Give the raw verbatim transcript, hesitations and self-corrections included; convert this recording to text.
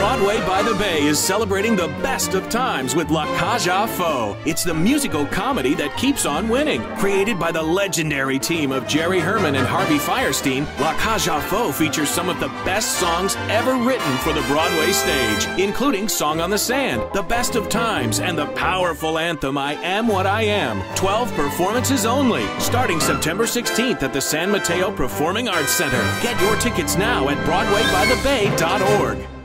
Broadway by the Bay is celebrating the best of times with La Cage aux Folles. It's the musical comedy that keeps on winning. Created by the legendary team of Jerry Herman and Harvey Fierstein, La Cage aux Folles features some of the best songs ever written for the Broadway stage, including Song on the Sand, The Best of Times, and the powerful anthem I Am What I Am. twelve performances only, starting September sixteenth at the San Mateo Performing Arts Center. Get your tickets now at broadway by the bay dot org.